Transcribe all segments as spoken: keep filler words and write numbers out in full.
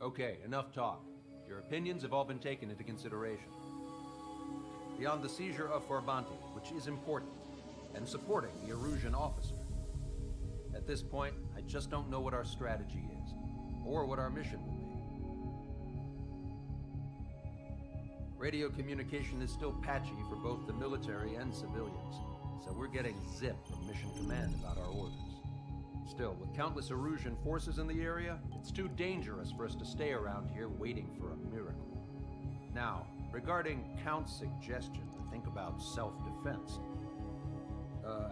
Okay, enough talk. Your opinions have all been taken into consideration. Beyond the seizure of Farbanti, which is important, and supporting the Erusian officer. At this point, I just don't know what our strategy is, or what our mission will be. Radio communication is still patchy for both the military and civilians, so we're getting zip from Mission Command about our orders. Still, with countless Erusian forces in the area, it's too dangerous for us to stay around here waiting for a miracle. Now, regarding Count's suggestion to think about self-defense, uh...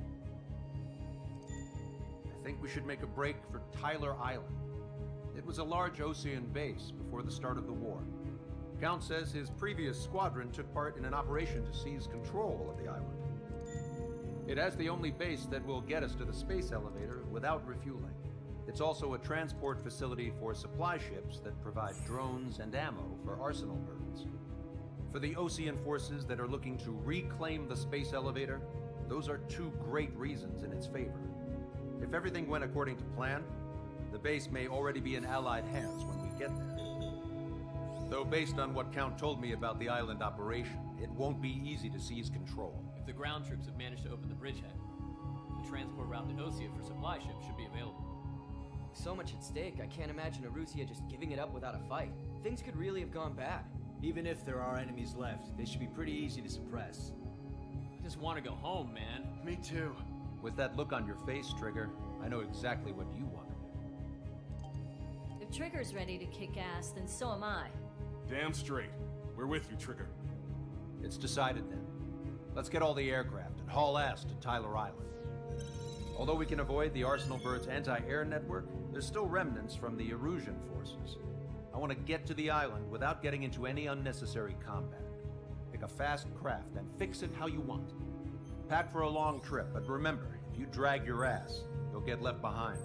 I think we should make a break for Tyler Island. It was a large Osean base before the start of the war. Count says his previous squadron took part in an operation to seize control of the island. It has the only base that will get us to the space elevator without refueling. It's also a transport facility for supply ships that provide drones and ammo for arsenal birds. For the Osean forces that are looking to reclaim the space elevator, those are two great reasons in its favor. If everything went according to plan, the base may already be in Allied hands when we get there. Though based on what Count told me about the island operation, it won't be easy to seize control. If the ground troops have managed to open the bridgehead, the transport route to Osea for supply ships should be available. So much at stake, I can't imagine Erusia just giving it up without a fight. Things could really have gone bad. Even if there are enemies left, they should be pretty easy to suppress. I just want to go home, man. Me too. With that look on your face, Trigger, I know exactly what you want to do. If Trigger's ready to kick ass, then so am I. Damn straight. We're with you, Trigger. It's decided then. Let's get all the aircraft and haul ass to Tyler Island. Although we can avoid the Arsenal Bird's anti-air network, there's still remnants from the Erusian forces. I want to get to the island without getting into any unnecessary combat. Pick a fast craft and fix it how you want. Pack for a long trip, but remember, if you drag your ass, you'll get left behind.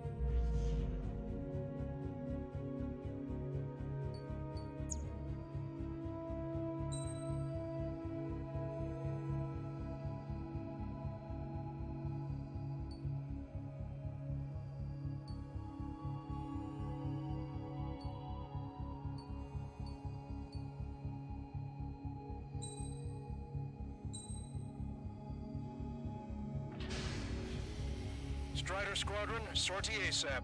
Strider Squadron, sortie ASAP.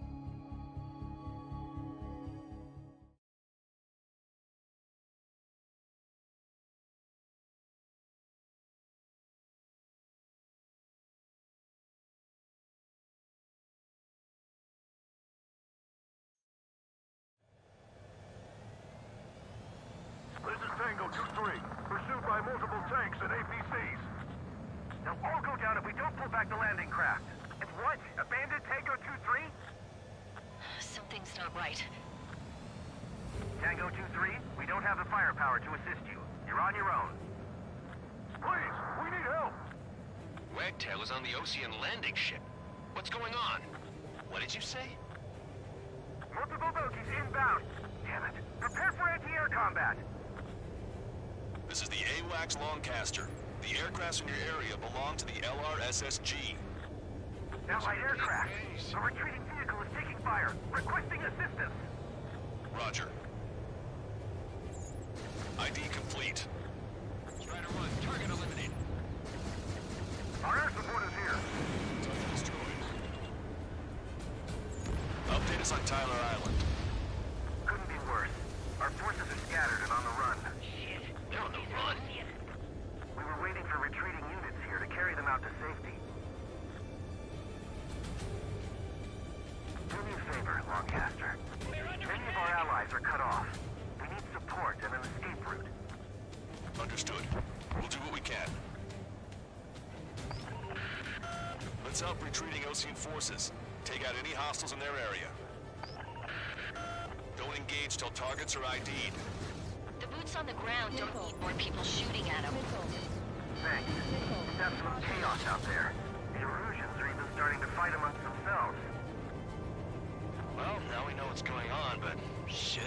This is Tango two three, pursued by multiple tanks and A P Cs. They'll all go down if we don't pull back the landing craft. And what? Abandoned Tango two three? Something's not right. Tango two three, we don't have the firepower to assist you. You're on your own. Please, we need help! Wagtail is on the Osean landing ship. What's going on? What did you say? Multiple bogies inbound. Damn it. Prepare for anti-air combat. This is the AWACS Lancaster. The aircrafts in your area belong to the L R S S G. Allied aircraft. A retreating vehicle is taking fire. Requesting assistance. Roger. I D complete. Strider one, target eliminated. Our air support is here. Target destroyed. Update us on Tyler Island. Couldn't be worse. Our forces are scattered and on the run. Shit. They're on the run? We were waiting for retreating units here to carry them out to safety. Do me a favor, Lancaster. Many of our allies are cut off. We need support and an escape route. Understood. We'll do what we can. Let's help retreating Osean forces. Take out any hostiles in their area. Don't engage till targets are I D'd. The boots on the ground don't need more people shooting at them. Thanks. It's absolute chaos out there. The Erusians are even starting to fight amongst themselves. Well, now we know what's going on, but shit.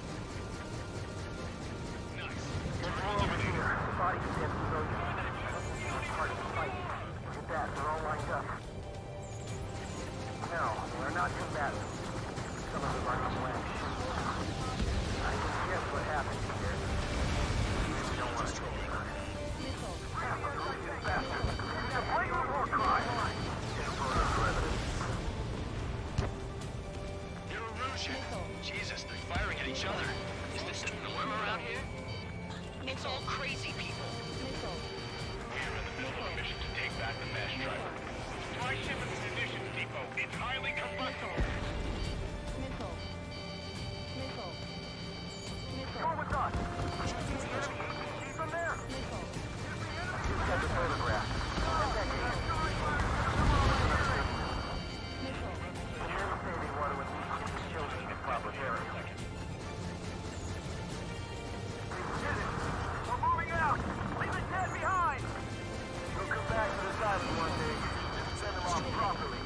Nice. There's more over here. Bodies of dead civilians. It's part of the fight. Look at that, they're all lined up. No, they're not combatants. some of them are unplanned. I can guess what happened here. We don't want to talk about it. Yeah, but who is faster? It's a blatant war crime. New Erusian. Jesus, they're firing at each other. Is this a norm around here? It's all crazy people. We're in the middle of a mission to take back the mass driver. Supply ship at the munitions depot. It's highly combustible. Go with us. The enemy A P C from there. Just got the photograph. The men say they want to at least get the children in proper area. We did it. We're moving out. Leave the dead behind. We'll come back to this island one day. Send them off properly.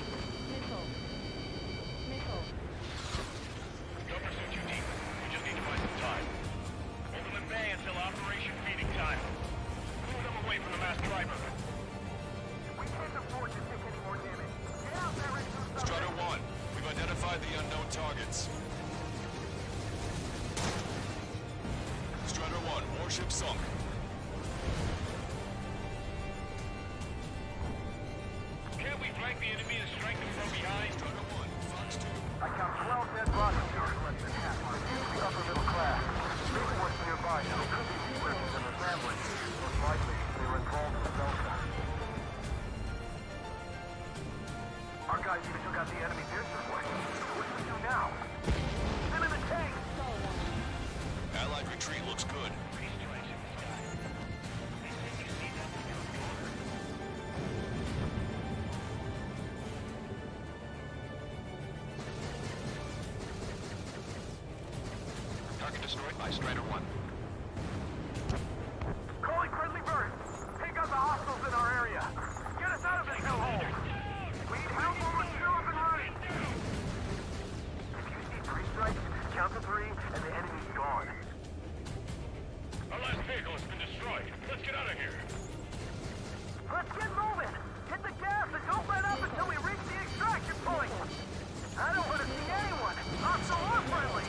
Don't pursue too deep. We just need to find some time. Hold them in bay until Operation Feeding Time. Move them away from the mass driver. We can't afford to take any more damage. Get out there and do something. Strider one, we've identified the unknown targets. Strider one, warship sunk. Can't we flank the enemy and strike them from behind? Strider one, Fox two. I count twelve dead bodies here, less than half. The upper middle class. Big ones nearby, so it could be researchers and assemblage. Most likely, they were involved in the Delta. Our guys even took out the enemy piercer flight. What do we do now? Them in the tank! Allied retreat looks good. Target destroyed by Strider one. Calling friendly birds! Take out the hostiles in our area! Get us out of this hellhole! We need help or we're still up and running! If you see three strikes, count to three, and the enemy's gone. Our last vehicle has been destroyed. Let's get out of here! Let's get moving! Hit the gas and don't let up until we reach the extraction point! I don't want to see anyone! Hostile or friendly!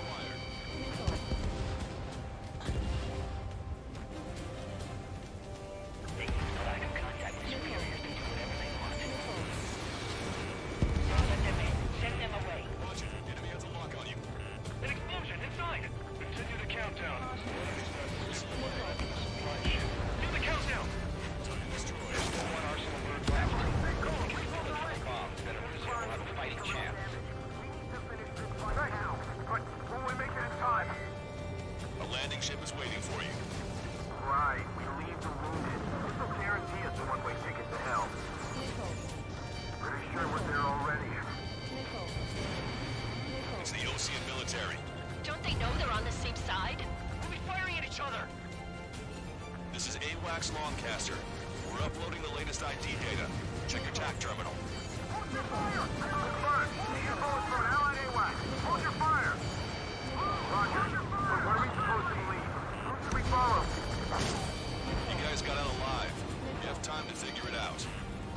Ship is waiting for you. Right, we leave the wounded. This will guarantee us a one-way ticket to hell. Pretty sure we're there already. It's the Ocean military. Don't they know they're on the same side? We'll be firing at each other. This is AWACS Lancaster. We're uploading the latest I D data. Check your T A C terminal. Hold your fire! Confirmed. The info is from Allied AWACS. Hold your fire! Roger. Where are we supposed to leave? Who should we follow? You guys got out alive. You have time to figure it out.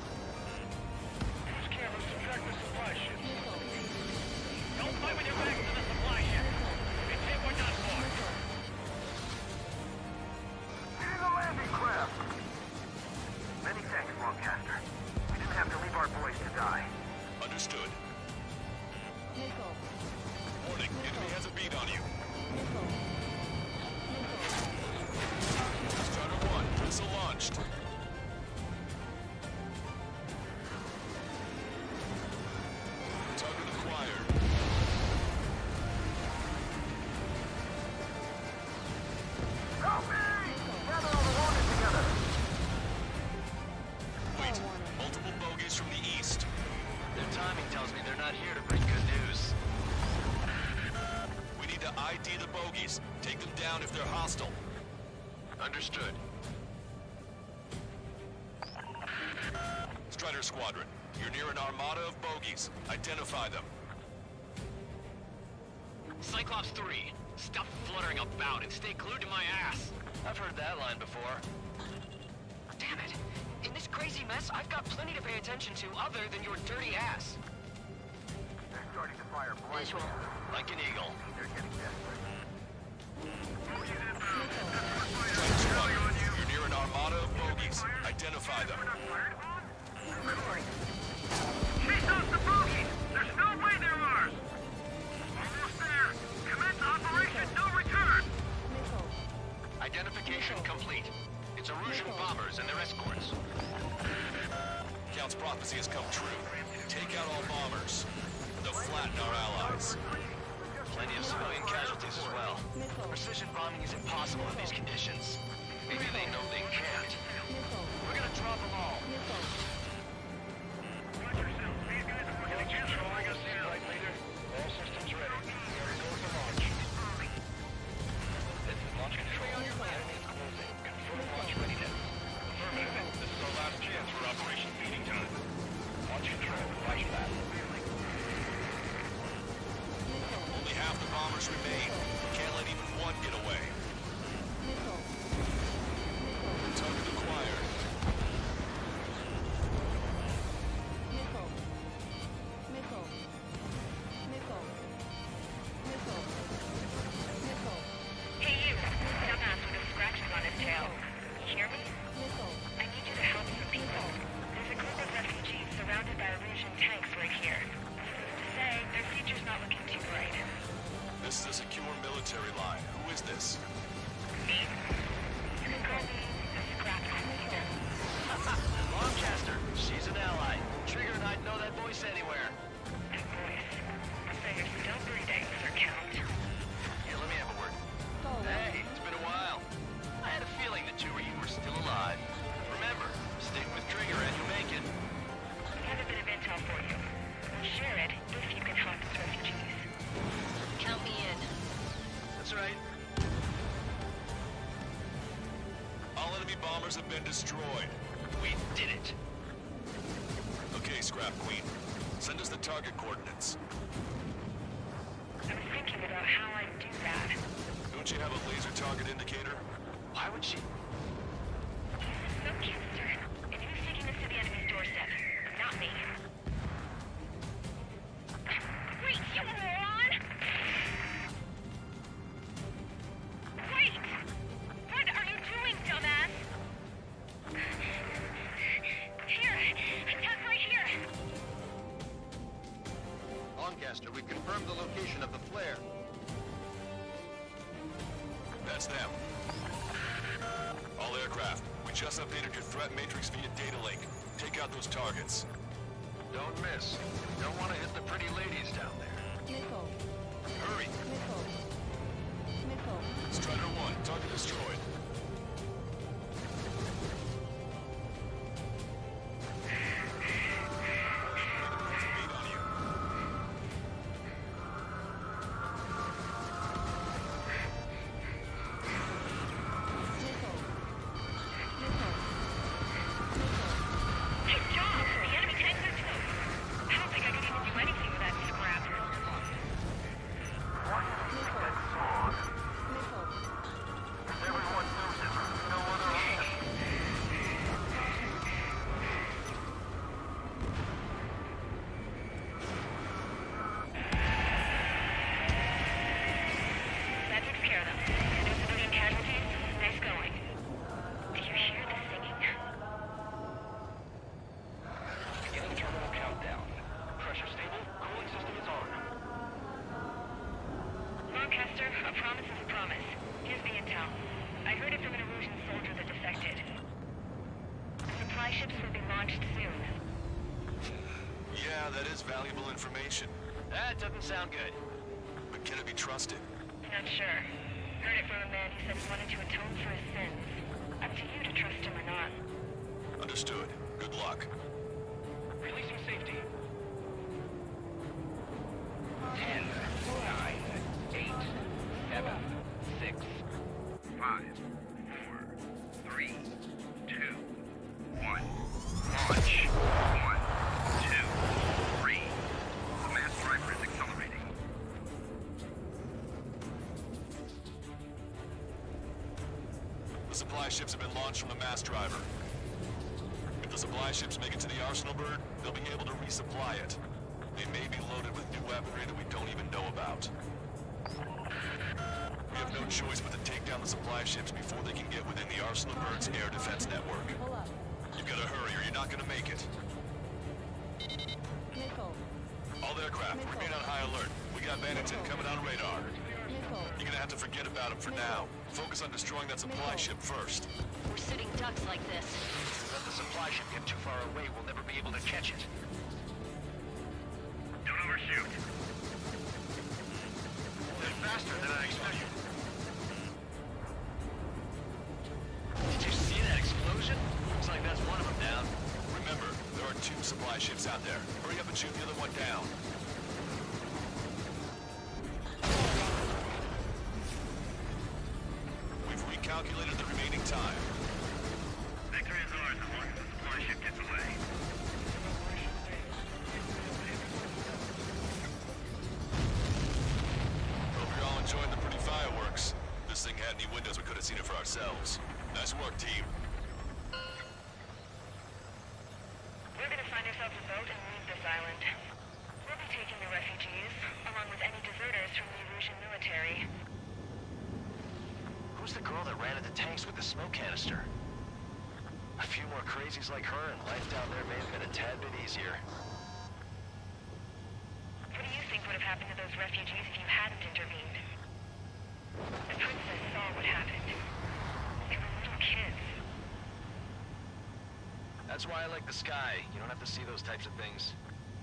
Use cameras to track the supply ship. Don't fight with your backs to the supply ship. It's hit we're done for. Get in the landing craft! Many thanks, Lancaster. We didn't have to leave our boys to die. Understood. Warning, enemy has a beat on you. Strider one, missile launched. Target acquired. Help me! Gather all the wounded together. Wait, multiple bogies from the east. Their timing tells me they're not here to bring good news. We need to I D the bogies. Take them down if they're hostile. Understood. Strider Squadron, you're near an armada of bogies. Identify them. Cyclops three, stop fluttering about and stay glued to my ass. I've heard that line before. Damn it! In this crazy mess, I've got plenty to pay attention to other than your dirty ass. They're starting to fire blanks. prophecy has come true. Take out all bombers. They'll flatten our allies. Plenty of civilian casualties as well. Precision bombing is impossible in these conditions. Maybe they know they can't. We're gonna drop them all. Controlling us here. Right, leader. All systems ready. Go for launch. This is launch control. Enemy is closing. Confirm launch readiness. Affirmative. This is our last chance for Operation Feeding Time. Launch control. Flashback. Only half the bombers remain. Can't let even one get away. Target acquired. Hey you, dumbass with the scratches on his tail. You hear me? I need you to help some people. There's a group of refugees surrounded by Erusian tanks right here. To say, their future's not looking too bright. This is a secure military line. Who is this? Me? You can call me the Scrap Queen. Lancaster, she's an ally. Trigger and I'd know that voice anywhere. That voice. So you're still breathing, Sir Count. Here, let me have a word. Hey, it's been a while. I had a feeling the two of you were still alive. Remember, stick with Trigger and you'll make it. We have a bit of intel for you. We'll share it if you can help these refugees. Count me in. That's right. All enemy bombers have been destroyed. We did it. Okay, Scrap Queen. Send us the target coordinates. I was thinking about how I'd do that. Don't you have a laser target indicator? Why would she? So cute, sir. And who's taking this to the enemy's doorstep? Not me. Wait, you moron! Wait! What are you doing, dumbass? Here! Attack right here! Lancaster, we've confirmed the location of the flare. That's them. All aircraft, we just updated your threat matrix via data link. Take out those targets. Don't miss. Don't want to hit the pretty ladies down there. Hurry! Strider one, target destroyed. Beat on you. Good job! The enemy tanks are close. I don't think I could even do anything with that scrap. Everyone knows it. No other option. That takes care of them. No civilian casualties? Nice going. Do you hear the singing? Beginning terminal countdown. Pressure stable. Cooling system is on. Lancaster, a promise is a promise. Here's the intel. I heard it from an Erusian soldier that defected. Supply ships will be launched soon. Yeah, that is valuable information. That doesn't sound good. But can it be trusted? Not sure. Heard it from a man who said he wanted to atone for his sins. Up to you to trust him or not. Understood. Good luck. Releasing safety. Ten, nine, eight, seven, six, five, four, three, two, one. Launch. One, two, three. The mass driver is accelerating. The supply ships have been launched from the mass driver. If the supply ships make it to the arsenal bird, they'll be able to resupply it. They may be loaded with new weaponry that we don't even know about. We have no choice but to take down the supply ships before they can get within the arsenal bird's air defense network. You gotta hurry or you're not gonna make it. All aircraft, remain on high alert. We got bandits coming on radar. You're gonna have to forget about them for now. Focus on destroying that supply ship first. We're sitting ducks like this. Is that the supply ship get too far away, we'll never be able to catch it. Don't overshoot. They're faster than I expected. Did you see that explosion? Looks like that's one of them down. Remember, there are two supply ships out there. Hurry up and shoot the other one down. We've recalculated the remaining time. Victory is ours as long as the supply ship gets away. Hope you're all enjoying the pretty fireworks. If this thing had any windows, we could have seen it for ourselves. Nice work, team. We're gonna find ourselves a boat and leave this island. We'll be taking the refugees, along with any deserters from the Erusian military. Who's the girl that ran at the tanks with the smoke canister? A few more crazies like her, and life down there may have been a tad bit easier. What do you think would have happened to those refugees if you hadn't intervened? The princess saw what happened. They were little kids. That's why I like the sky. You don't have to see those types of things.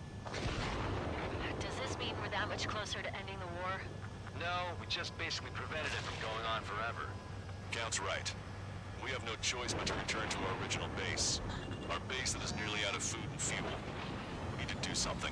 Does this mean we're that much closer to ending the war? No, we just basically prevented it from going on forever. Count's right. We have no choice but to return to our original base. Our base that is nearly out of food and fuel. We need to do something.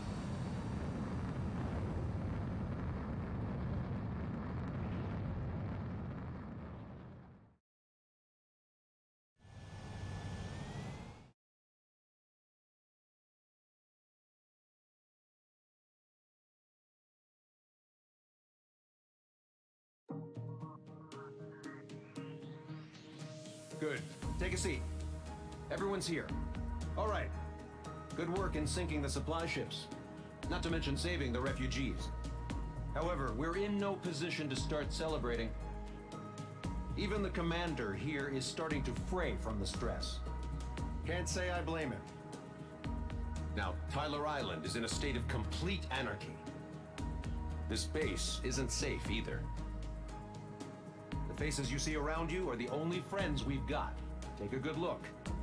Good. Take a seat. Everyone's here. All right. Good work in sinking the supply ships. Not to mention saving the refugees. However, we're in no position to start celebrating. Even the commander here is starting to fray from the stress. Can't say I blame him. Now, Tyler Island is in a state of complete anarchy. This base isn't safe either. The faces you see around you are the only friends we've got. Take a good look.